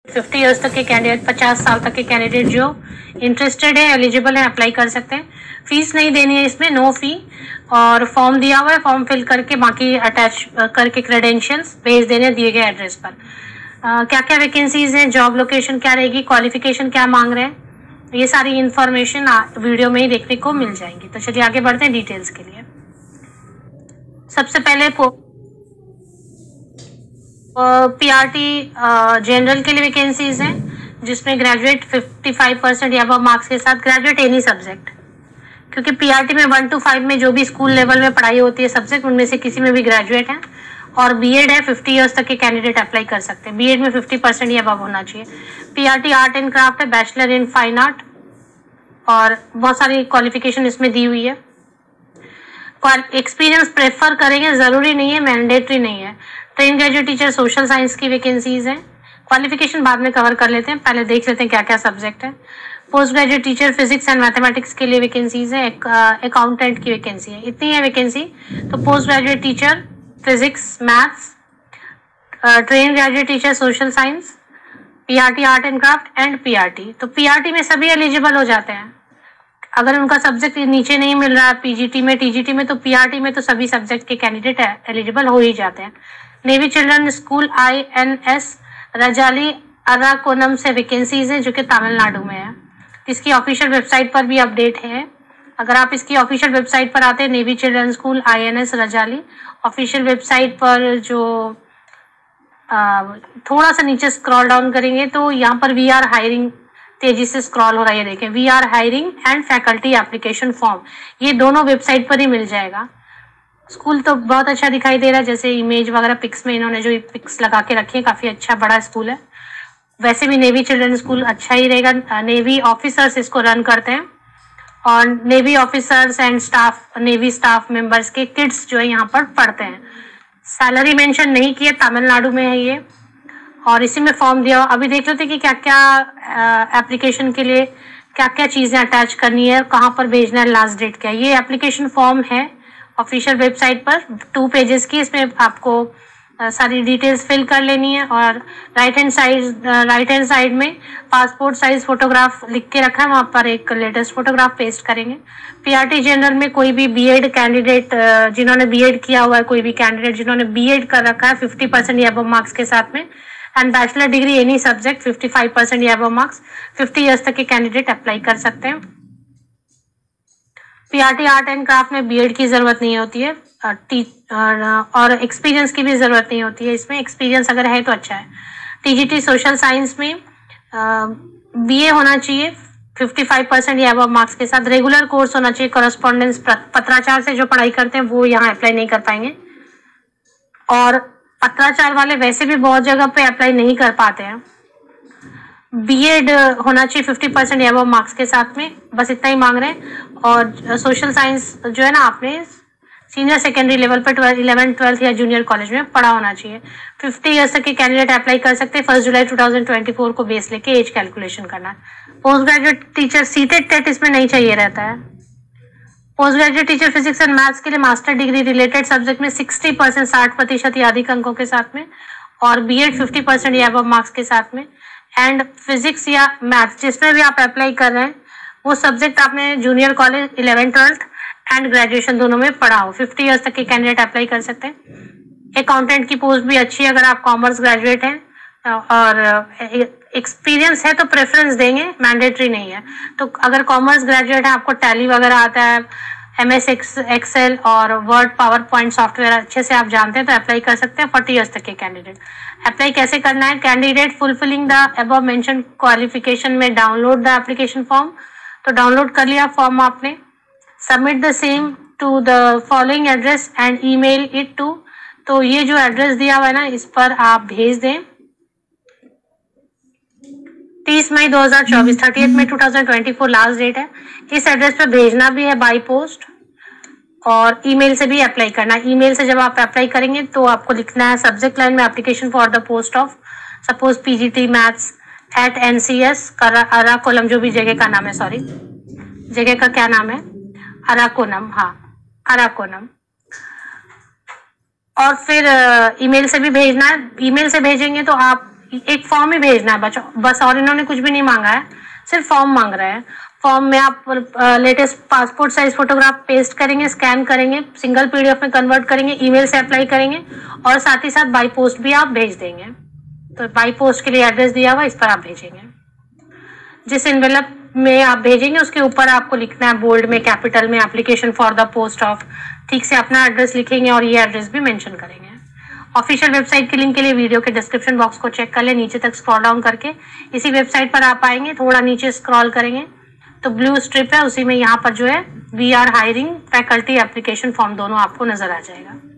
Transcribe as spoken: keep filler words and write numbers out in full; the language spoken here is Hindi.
फिफ्टी ईयर्स तक के कैंडिडेट, पचास साल तक के कैंडिडेट जो इंटरेस्टेड है, एलिजिबल है, अप्लाई कर सकते हैं। फीस नहीं देनी है इसमें, नो फी। और फॉर्म दिया हुआ है, फॉर्म फिल करके बाकी अटैच करके क्रेडेंशियल्स भेज देने दिए गए एड्रेस पर। uh, क्या क्या वैकेंसीज हैं, जॉब लोकेशन क्या रहेगी, क्वालिफिकेशन क्या मांग रहे हैं, ये सारी इंफॉर्मेशन वीडियो में ही देखने को मिल जाएंगी। तो चलिए आगे बढ़ते हैं डिटेल्स के लिए। सबसे पहले पीआरटी जनरल के लिए वैकेंसीज हैं, जिसमें ग्रेजुएट पचपन परसेंट या अब मार्क्स के साथ, ग्रेजुएट एनी सब्जेक्ट, क्योंकि पीआरटी में वन टू फाइव में जो भी स्कूल लेवल में पढ़ाई होती है सब्जेक्ट, उनमें से किसी में भी ग्रेजुएट है। और बीएड है, फिफ्टी इयर्स तक के कैंडिडेट अप्लाई कर सकते हैं। बीएड में फिफ्टी परसेंट या अब होना चाहिए। पीआरटी आर्ट एंड क्राफ्ट है, बैचलर इन फाइन आर्ट, और बहुत सारी क्वालिफिकेशन इसमें दी हुई है। एक्सपीरियंस प्रेफर करेंगे, जरूरी नहीं है, मैंडेटरी नहीं है। Train graduate teacher social science की वैकेंसीज हैं, क्वालिफिकेशन बाद में कवर कर लेते हैं, पहले देख लेते हैं क्या क्या सब्जेक्ट है। Post graduate teacher physics and mathematics के लिए वैकेंसीज है, अकाउंटेंट की वैकेंसी है, इतनी है वैकेंसी। तो post graduate teacher physics maths, train graduate teacher social science, PRT art and craft and PRT. तो पीआरटी में सभी एलिजिबल हो जाते हैं, अगर उनका सब्जेक्ट नीचे नहीं मिल रहा है पीजीटी में, टीजीटी में, तो पीआरटी में तो सभी सब्जेक्ट के कैंडिडेट एलिजिबल हो ही जाते हैं। Navy Children School I N S Rajali Arakkonam से वैकेंसीज है, जो कि तमिलनाडु में है। इसकी ऑफिशियल वेबसाइट पर भी अपडेट है। अगर आप इसकी ऑफिशियल वेबसाइट पर आते हैं, Navy Children School I N S Rajali official website पर, जो आ, थोड़ा सा नीचे स्क्रॉल डाउन करेंगे तो यहाँ पर वी आर हायरिंग तेजी से स्क्रॉल हो रहा है, देखें, we are hiring and faculty application form, ये दोनों वेबसाइट पर ही मिल जाएगा। स्कूल तो बहुत अच्छा दिखाई दे रहा है, जैसे इमेज वगैरह पिक्स में इन्होंने जो पिक्स लगा के रखी है, काफी अच्छा बड़ा स्कूल है। वैसे भी नेवी चिल्ड्रन स्कूल अच्छा ही रहेगा। नेवी ऑफिसर्स इसको रन करते हैं, और navy officers and staff, navy staff members के किड्स जो है यहाँ पर पढ़ते हैं। सैलरी मेंशन नहीं किया, तमिलनाडु में है ये, और इसी में फॉर्म दिया। अभी देख लेते हैं कि क्या क्या एप्लीकेशन के लिए क्या क्या चीजें अटैच करनी है, कहाँ पर भेजना है, लास्ट डेट क्या है। ये एप्लीकेशन फॉर्म है ऑफिशियल वेबसाइट पर, टू पेजेस की, इसमें आपको uh, सारी डिटेल्स फिल कर लेनी है। और right hand side right hand side में पासपोर्ट साइज फोटोग्राफ लिख के रखा है, वहाँ पर एक लेटेस्ट फोटोग्राफ पेस्ट करेंगे। पीआरटी जनरल में कोई भी बीएड कैंडिडेट, जिन्होंने बीएड किया हुआ है, कोई भी कैंडिडेट जिन्होंने बीएड कर रखा है फिफ्टी परसेंट या अबव मार्क्स के साथ में, and bachelor degree any subject fifty five percent या अबव मार्क्स, फिफ्टी ईयर्स तक के कैंडिडेट अप्लाई कर सकते हैं। पीआरटी आर्ट एंड क्राफ्ट में बीएड की जरूरत नहीं होती है, और एक्सपीरियंस की भी जरूरत नहीं होती है, इसमें एक्सपीरियंस अगर है तो अच्छा है। टीजीटी सोशल साइंस में बीए होना चाहिए फिफ्टी फाइव परसेंट या अबव मार्क्स के साथ, रेगुलर कोर्स होना चाहिए। करस्पॉन्डेंस पत्राचार से जो पढ़ाई करते हैं वो यहाँ अप्लाई नहीं कर पाएंगे, और पत्राचार वाले वैसे भी बहुत जगह पे अप्लाई नहीं कर पाते हैं। बीएड होना चाहिए फिफ्टी परसेंट या अबव मार्क्स के साथ में, बस इतना ही मांग रहे हैं। और सोशल साइंस जो है ना, आपने सीनियर सेकेंडरी लेवल पर ट्वेल्थ इलेवन ट्वेल्थ या जूनियर कॉलेज में पढ़ा होना चाहिए। फिफ्टी ईयर्स तक के कैंडिडेट अप्लाई कर सकते हैं। First July two thousand twenty four को बेस लेके एज कैलकुलेशन करना है। Post graduate teacher CTET TET इसमें नहीं चाहिए रहता है। Post graduate teacher physics and maths के लिए मास्टर डिग्री रिलेटेड सब्जेक्ट में सिक्सटी परसेंट साठ प्रतिशत या अधिक अंकों के साथ में, और बीएड फिफ्टी परसेंट या अबव मार्क्स के साथ में, एंड फिजिक्स या मैथ्स जिसमें भी आप अप्लाई कर रहे हैं वो सब्जेक्ट आपने junior college eleven twelfth and graduation दोनों में पढ़ा हो। फिफ्टी ईयर्स तक के कैंडिडेट अप्लाई कर सकते हैं। अकाउंटेंट की पोस्ट भी अच्छी है अगर आप कॉमर्स ग्रेजुएट हैं, और एक्सपीरियंस है तो प्रेफरेंस देंगे, मैंडेटरी नहीं है। तो अगर कॉमर्स ग्रेजुएट है, आपको टैली वगैरह आता है, एम एस एक्सेल और वर्ड पावर पॉइंट सॉफ्टवेयर अच्छे से आप जानते हैं, तो अप्लाई कर सकते हैं फोर्टी ईयर्स तक के कैंडिडेट। अप्लाई कैसे करना है? Candidate fulfilling the above mention qualification may download the application form, तो डाउनलोड कर लिया फॉर्म आपने, submit the same to the following address and email it to, तो ये जो एड्रेस दिया हुआ है ना, इस पर आप भेज दें। तीस मई दो हज़ार चौबीस, thirtieth May two thousand twenty four last date है। इस एड्रेस पे भेजना भी है बाय पोस्ट, और ईमेल से भी अप्लाई करना है। ईमेल से जब आप अप्लाई करेंगे तो आपको लिखना है सब्जेक्ट लाइन में application for the post of suppose PGT maths at NCS Arakkonam, जो भी जगह का नाम है, सॉरी जगह का क्या नाम है, अराकोनम, हाँ अराकोनम। और फिर ईमेल से भी भेजना है। ईमेल से भेजेंगे तो आप एक फॉर्म ही भेजना है बच बस, और इन्होंने कुछ भी नहीं मांगा है, सिर्फ फॉर्म मांग रहे हैं। फॉर्म में आप latest passport size photograph paste करेंगे, स्कैन करेंगे, सिंगल पीडीएफ में कन्वर्ट करेंगे, ईमेल से अप्लाई करेंगे और साथ ही साथ बाई पोस्ट भी आप भेज देंगे। तो बाई पोस्ट के लिए एड्रेस दिया हुआ, इस पर आप भेजेंगे। जिस एनवेलप में आप भेजेंगे उसके ऊपर आपको लिखना है बोल्ड में, कैपिटल में, application for the post of, ठीक से अपना एड्रेस लिखेंगे और ये एड्रेस भी मेंशन करेंगे। ऑफिशियल वेबसाइट के लिंक के लिए वीडियो के डिस्क्रिप्शन बॉक्स को चेक कर ले, नीचे तक स्क्रॉल डाउन करके इसी वेबसाइट पर आप आएंगे, थोड़ा नीचे स्क्रॉल करेंगे तो ब्लू स्ट्रिप है, उसी में यहाँ पर जो है we are hiring faculty application form दोनों आपको नजर आ जाएगा।